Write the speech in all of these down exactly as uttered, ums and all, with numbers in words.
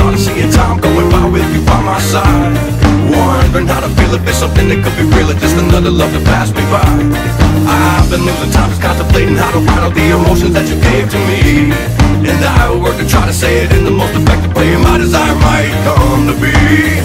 started seeing time going by with you by my side. Wondering how to feel if it's something that could be real or just another love that passed me by. I've been losing time just contemplating how to write all the emotions that you gave to me. And I will work to try to say it in the most effective way my desire might come to be.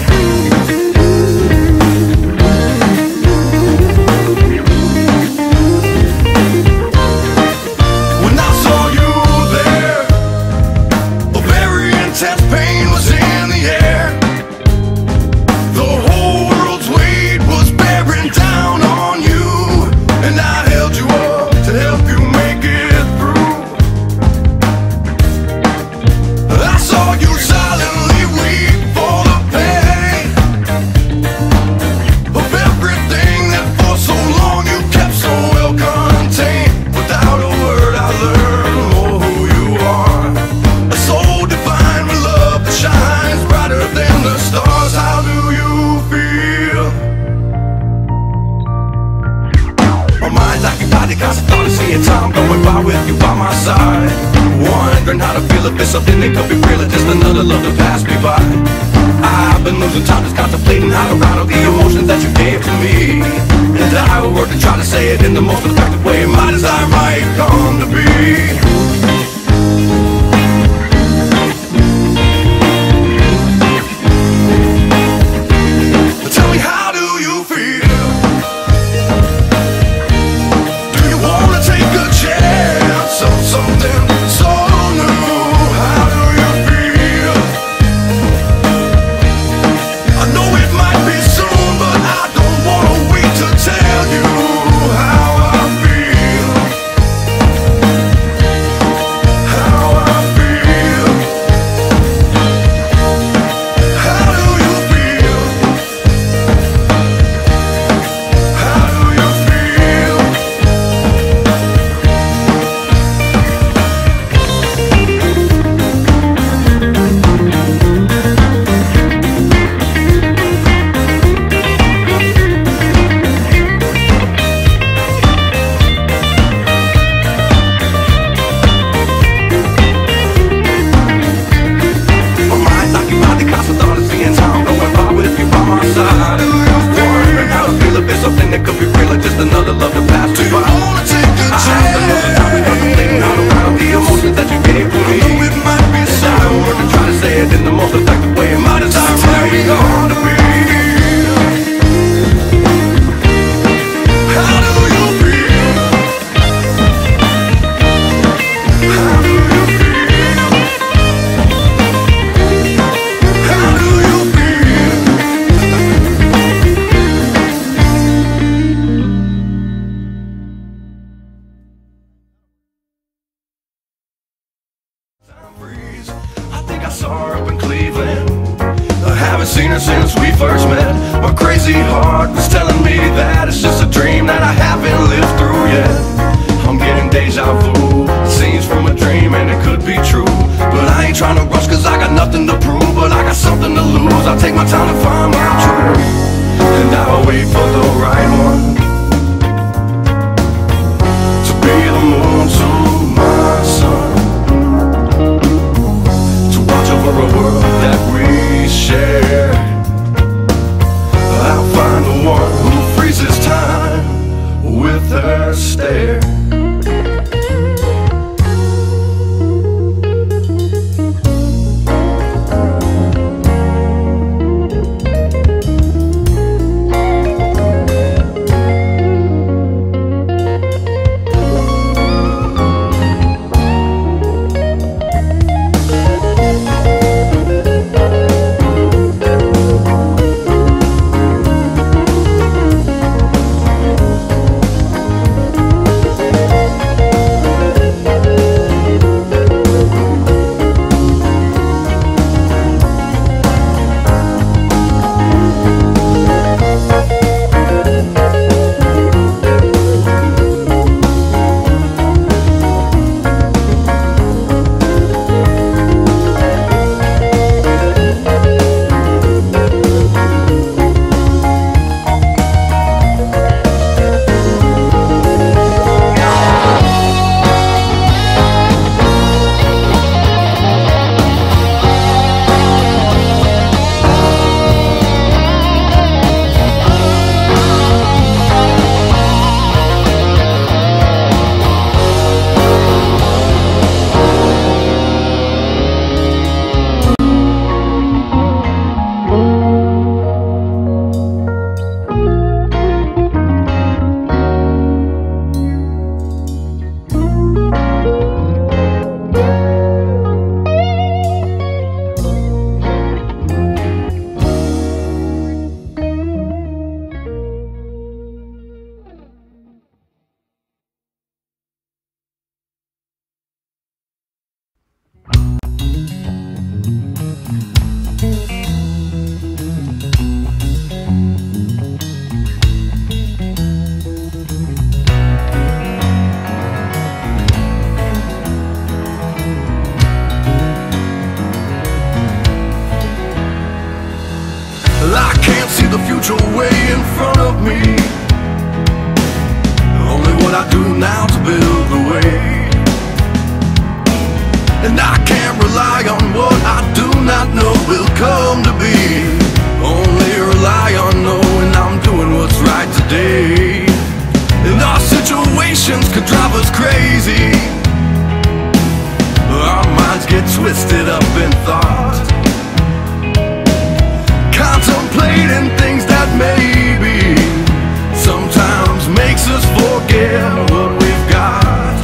Time going by with you by my side. Wondering how to feel if it's something that could be real or just another love that passed me by. I've been losing time just contemplating how to write all the emotions that you gave to me. And I will work to try to say it in the most effective way my desire might come to be. Seen her since we first met. My crazy heart was telling me that it's just a dream that I haven't lived through yet. I'm getting deja vu, scenes from a dream and it could be true. But I ain't trying to rush cause I got nothing to prove. But I got something to lose, I'll take my time to find my truth. And I'll wait for the right one to be the moon to my sun, to watch over a world that we share. I'll find the one who freezes time with her stare. the future way in front of me. Only what I do now to build the way. And I can't rely on what I do not know will come to be. Only rely on knowing I'm doing what's right today. And our situations could drive us crazy. Our minds get twisted up in thought, contemplating things that maybe sometimes makes us forget what we've got.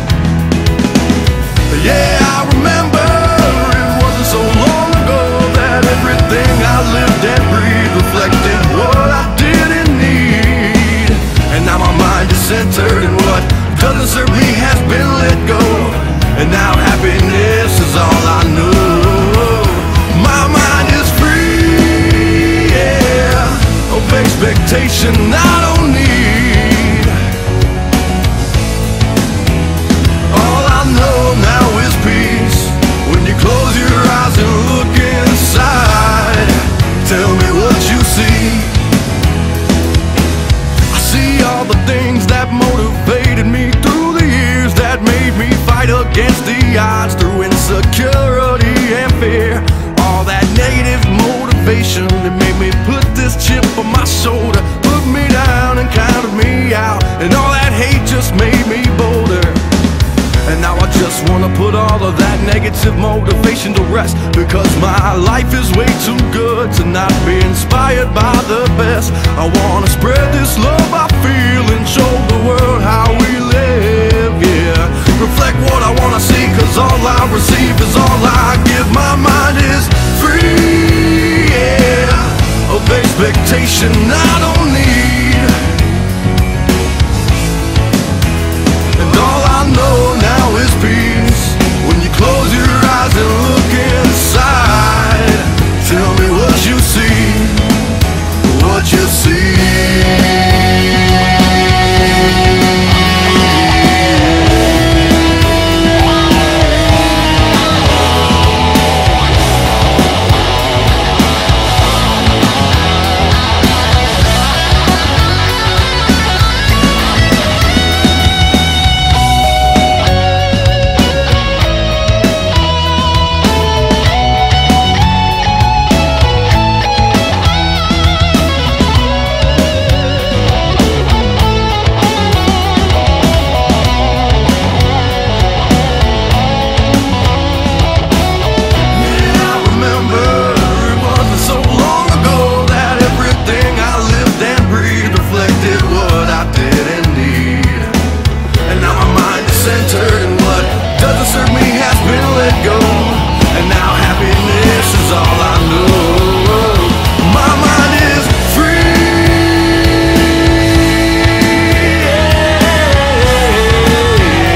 Yeah, I remember it wasn't so long ago that everything I lived and breathed reflected what I didn't need. And now my mind is centered in what doesn't serve me has been let go. And now happiness is all I know. My mind is free, yeah, of expectation I don't need. All I know now is peace. When you close your eyes and look inside, tell me what you see. I see all the things that motivated me through the years, that made me fight against the odds through insecurity and fear. All that negative motivation that made me put this chip on my shoulder, put me down and counted me out. And all that hate just made me bolder. And now I just wanna put all of that negative motivation to rest, because my life is way too good to not be inspired by the best. I wanna spread this love I feel and show the world how we live, yeah. Reflect what I wanna see, cause all I receive is all I give. My mind is free, yeah, of expectation I don't need. And all I know now is peace. When you close your eyes and look inside, tell me what you see, what you see.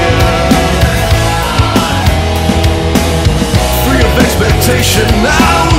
Now